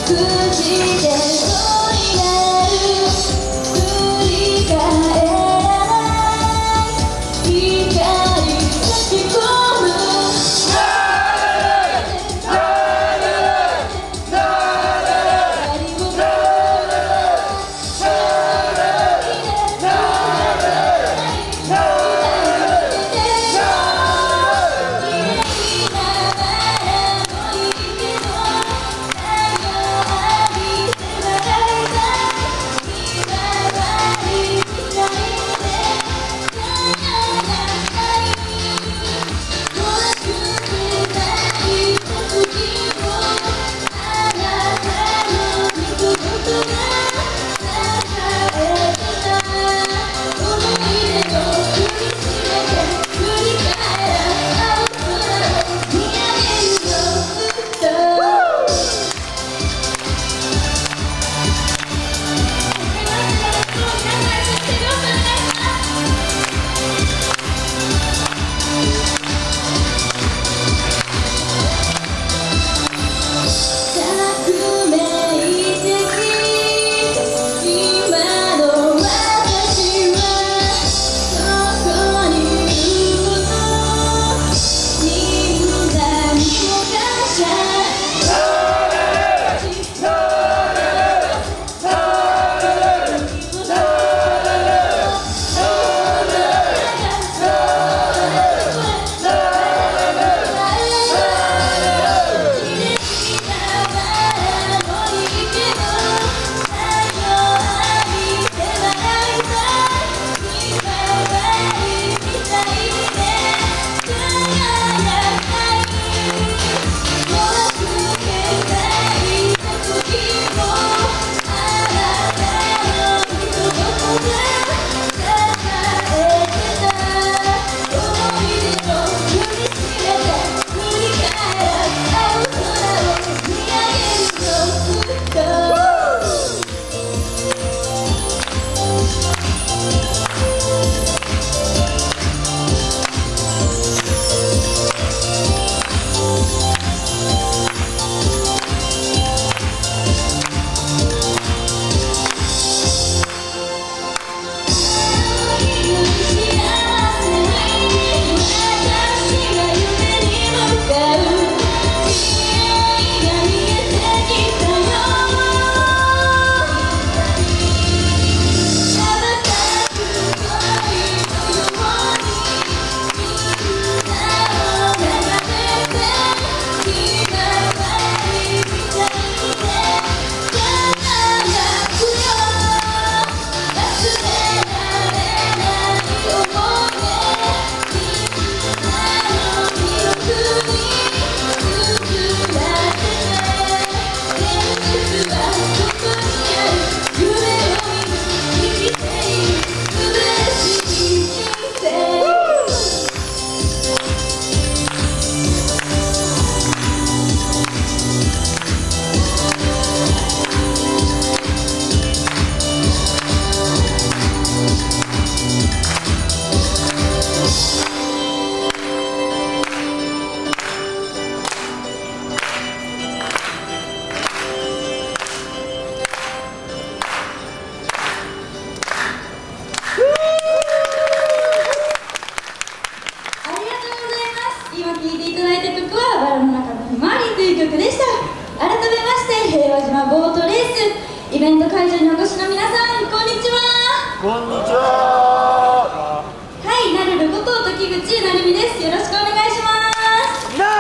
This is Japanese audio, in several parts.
イベント会場にお越しの皆さん、こんにちは。 こんにちは。 はい、なるること時口なるみです。よろしくお願いします。はい、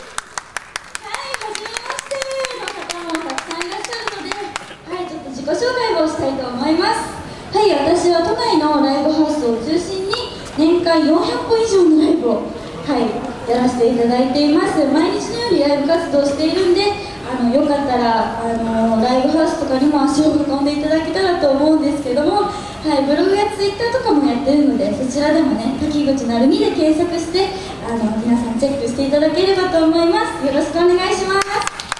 はじめましての方もたくさんいらっしゃるので、はい、ちょっと自己紹介をしたいと思います。はい、私は都内のライブハウスを中心に年間400本以上のライブを、はい、やらせていただいています。毎日のようにライブ活動しているんで、よかったらライブハウスとかにも足を運んでいただけたらと思うんですけども、はい、ブログやツイッターとかもやってるので、そちらでもね、滝口なるみで検索して皆さんチェックしていただければと思います。よろしくお願いします。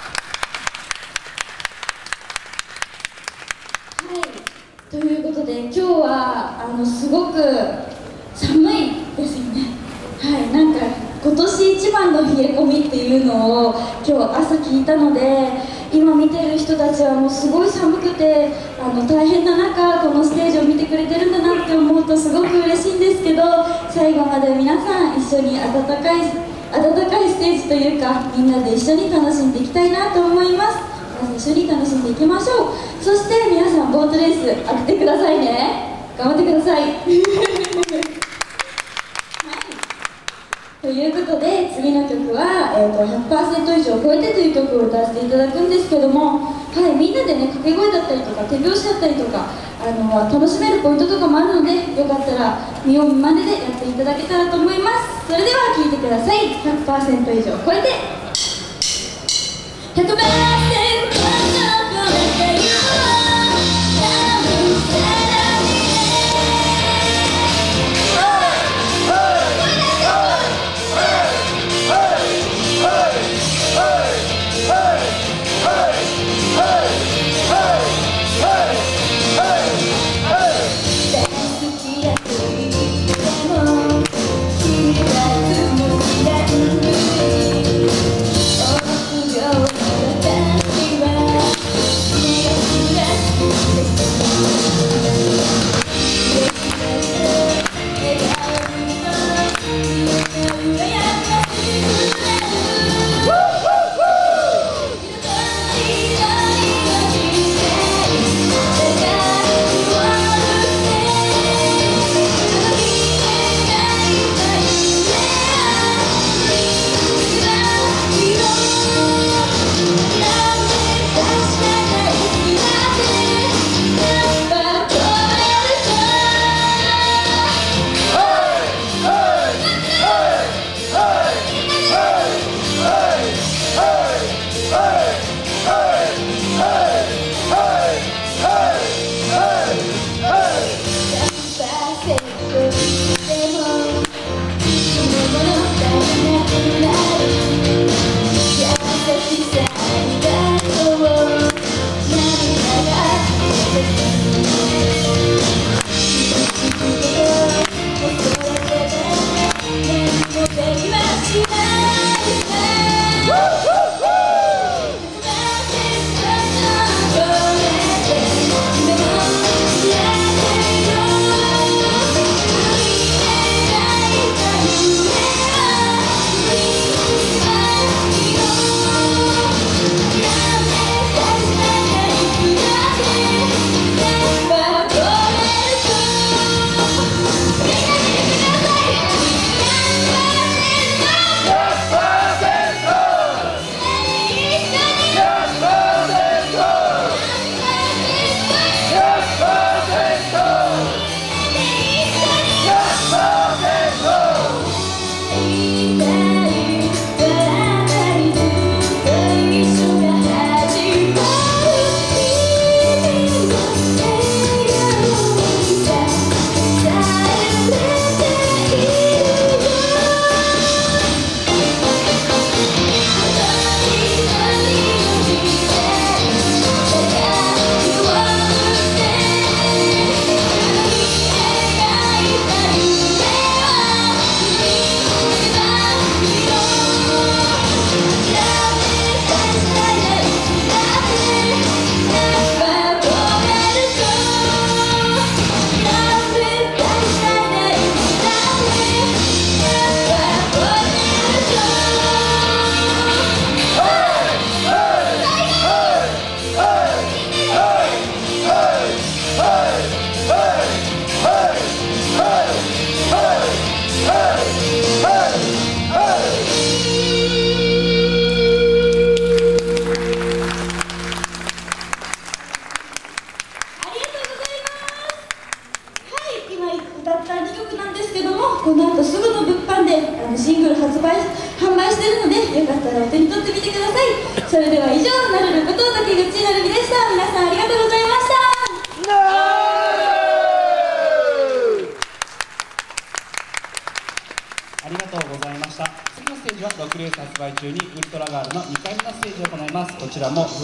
はい、ということで今日はすごく寒いですよね。はい、なんか今年一番番の冷え込みっていうのを今日朝聞いたので、今見てる人たちはもうすごい寒くて大変な中このステージを見てくれてるんだなって思うとすごく嬉しいんですけど、最後まで皆さん一緒に温かいステージというか、みんなで一緒に楽しんでいきたいなと思います。皆さん一緒に楽しんでいきましょう。そして皆さんボートレース当ててくださいね。頑張ってくださいということで、次の曲は、100% 以上超えてという曲を歌わせていただくんですけども、みんなでね、掛け声だったりとか手拍子だったりとか楽しめるポイントとかもあるので、よかったら見よう見まねでやっていただけたらと思います。それでは聴いてください。 100% 以上超えて 100% 以上超えてこの後すぐの物販でシングル販売してるので、よかったらお手に取ってみてください。それでは以上、なるること竹口なるみでした。皆さんありがとうございました。 ありがとうございました。次のステージは6レース発売中にウルトラガールの2回目のステージを行います。こちらも